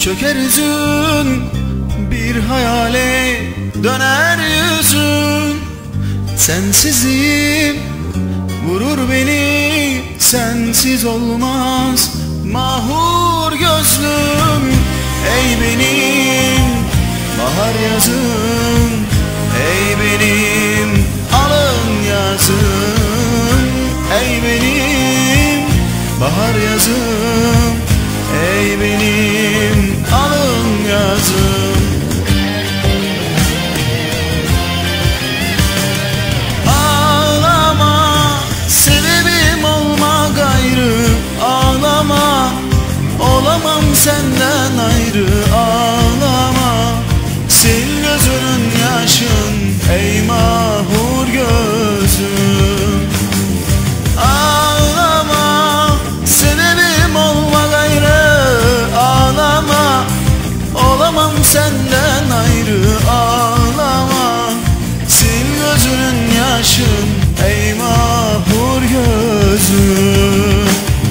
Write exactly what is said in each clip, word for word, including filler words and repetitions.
Çöker yüzün, bir hayale döner yüzün. Sensizliğim vurur beni, sensiz olmaz mahur gözlüm. Ey benim bahar yazım, ey benim alın yazım. Ey benim bahar yazım, ey benim alın yazım. Ağlama, sebebim olma gayrı. Ağlama, olamam senden ayrı. Ağlama, sil gözünün yaşın, ey mahur gözüm. Ağlama, sebebim olma gayrı. Ağlama, olamam senden ayrı. Ağlama, sil gözünün yaşın, ey mahur gözüm.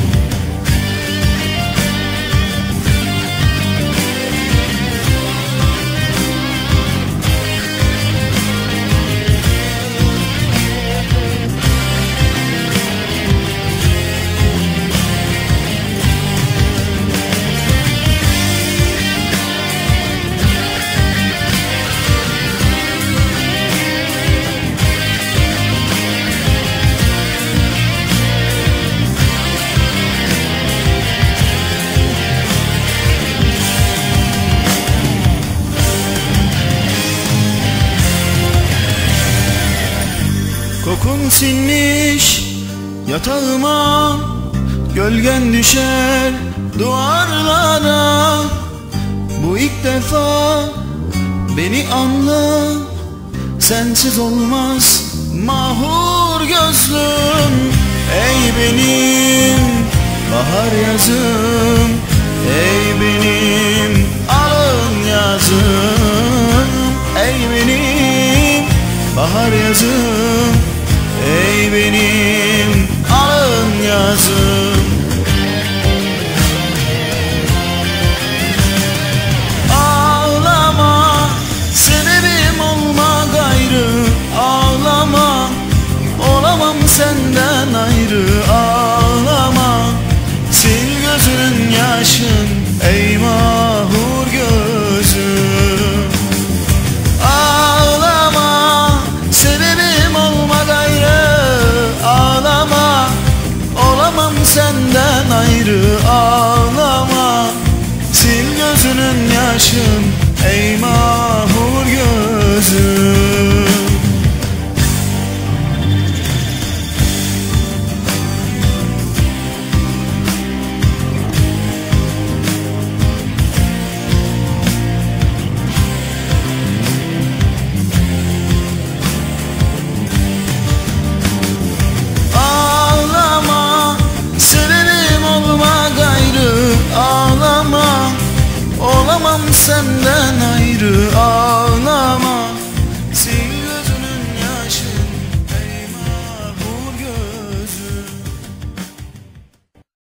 Kokun sinmiş yatağıma, gölgen düşer duvarlara. Bu ilk defa, beni anla, sensiz olmaz mahur gözlüm. Ey benim bahar yazım, ey benim alın yazım. Ey benim bahar yazım, ey benim alın yazım. Ağlama, sebebim olma gayrı. Ağlama, olamam senden ayrı. Ağlama, sil gözünün yaşın, ey mahur gözüm. Ağlama, sebebim olma gayrı. Ağlama, olamam senden ayrı. Ağlama, sil gözünün yaşın, ey mahur gözüm. Ağlama, olamam senden ayrı. Ağlama,